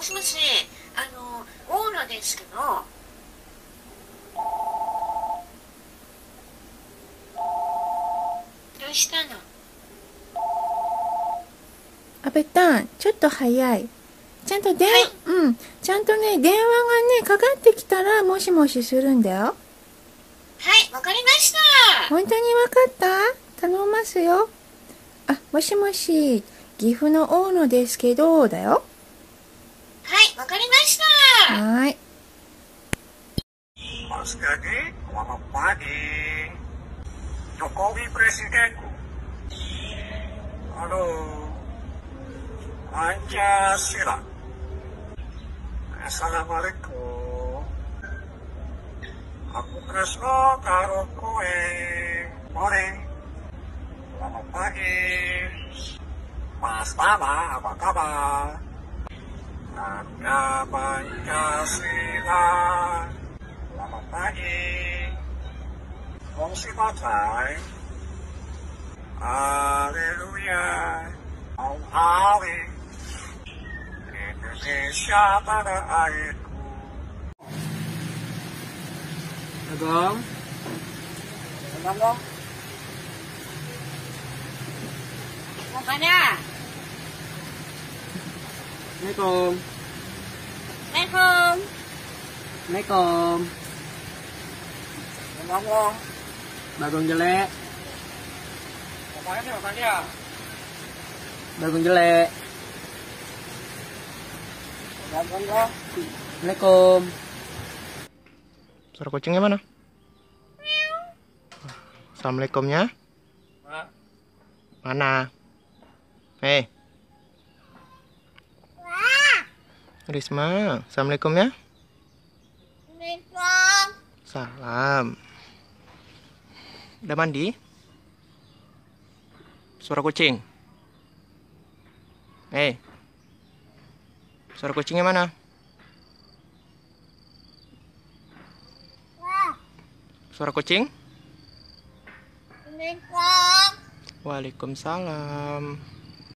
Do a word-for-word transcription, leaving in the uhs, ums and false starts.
しもし、あの、大野ですけど。どうしたの？ あべたん、ちょっと早い。ちゃんと電、 はい、 うん、ちゃんとね、電話がね、かかってきたら、もしもしするんだよ。 はい、わかりました。 本当にわかった？頼ますよ。あ、もしもし、岐阜の大野ですけど、だよ。 はい、わかりました。 はーい。 Mas Gadi, selamat pagi. Jokowi presidenku. Aduh, Pancasila. Assalamualaikum. Aku Kresno karo kowe. Morning. Selamat pagi. Mas Tama, apa kabar? Ada Pancasila. Selamat pagi. Fungsi baterai. Haleluya. Om Hari. Indonesia tanah airku. Agong, Agong. Mau mana? Assalamualaikum. Assalamualaikum. Assalamualaikum. Agong. Bagong jelek. Apanya, apanya? Bagong jelek. Agong. Assalamualaikum. Suara kucingnya mana? Assalamualaikumnya? Mana? Hei. Risma, assalamualaikum ya. Assalamualaikum. Salam. Udah mandi? Suara kucing. Hei. Suara kucingnya mana? Suara kucing? Assalamualaikum. Waalaikumsalam.